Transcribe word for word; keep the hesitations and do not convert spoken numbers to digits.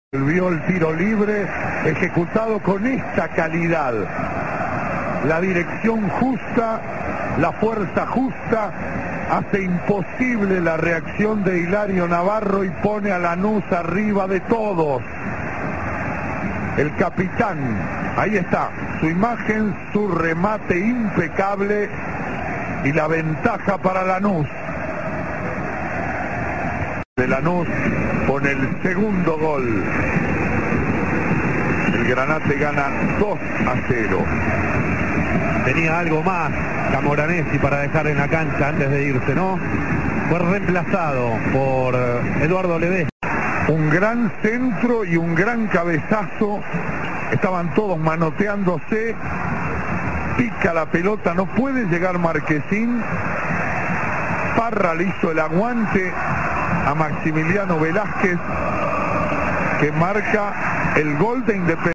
Vio el tiro libre ejecutado con esta calidad, la dirección justa, la fuerza justa, hace imposible la reacción de Hilario Navarro y pone a Lanús arriba de todos. El capitán, ahí está, su imagen, su remate impecable y la ventaja para Lanús. De Lanús con el segundo gol. El Granate gana dos a cero. Tenía algo más Camoranesi para dejar en la cancha antes de irse, ¿no? Fue reemplazado por Eduardo Ledesma. Un gran centro y un gran cabezazo. Estaban todos manoteándose. Pica la pelota, no puede llegar Marquesín. Parra le hizo el aguante a Maximiliano Velázquez, que marca el gol de Independiente.